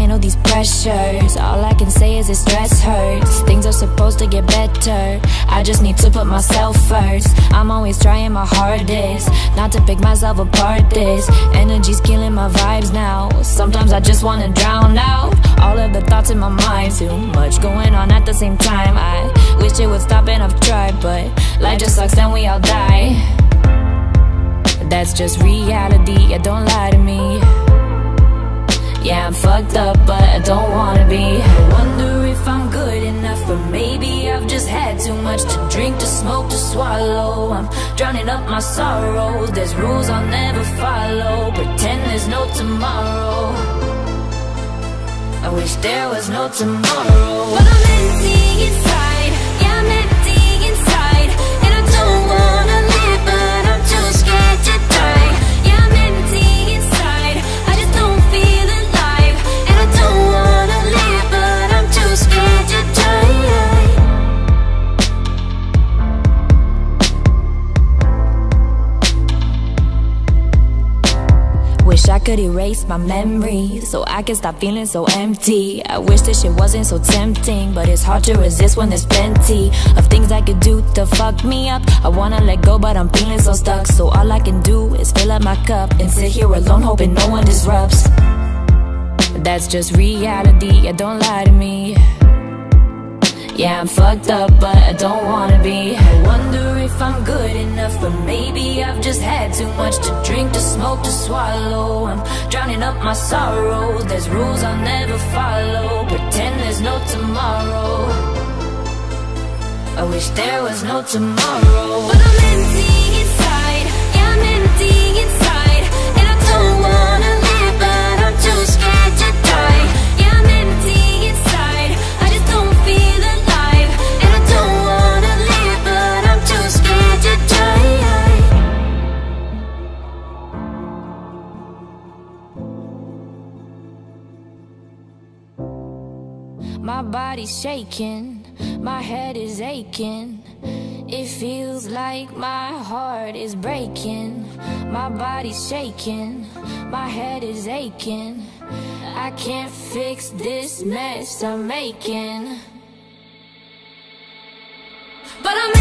handle these pressures. All I can say is it stress hurts. Things are supposed to get better, I just need to put myself first. I'm always trying my hardest not to pick myself apart. This energy's killing my vibes now. Sometimes I just wanna drown out all of the thoughts in my mind. Too much going on at the same time. I wish it would stop and I've tried, but life just sucks and we all die. That's just reality, yeah, don't lie to me. Yeah, I'm fucked up, but I don't wanna be. I wonder if I'm good enough, but maybe I've just had too much to drink, to smoke, to swallow. I'm drowning up my sorrows. There's rules I'll never follow. Pretend there's no tomorrow. I wish there was no tomorrow. But I'm empty inside, yeah, I'm empty inside. And I don't wanna live, but I'm too scared to die. Yeah, I'm empty inside, I just don't feel alive. And I don't wanna live, but I'm too scared to die. Wish I could erase my memories so I could stop feeling so empty. I wish this shit wasn't so tempting, but it's hard to resist when there's plenty of things I could do to fuck me up. I wanna let go, but I'm feeling so stuck. So all I can do is fill up my cup and sit here alone hoping no one disrupts. That's just reality, yeah, don't lie to me. Yeah, I'm fucked up, but I don't wanna be. I wonder if I'm good enough, but maybe I've just had too much to drink, to smoke, to swallow. I'm drowning up my sorrows. There's rules I'll never follow. Pretend there's no tomorrow. I wish there was no tomorrow. But I'm empty inside, yeah, I'm empty inside. And I don't wanna live, but I'm too scared to die. Yeah, I'm empty inside, I just don't feel alive. And I don't wanna live, but I'm too scared to die. My body's shaking, my head is aching. It feels like my heart is breaking. My body's shaking, my head is aching. I can't fix this mess I'm making. But I'm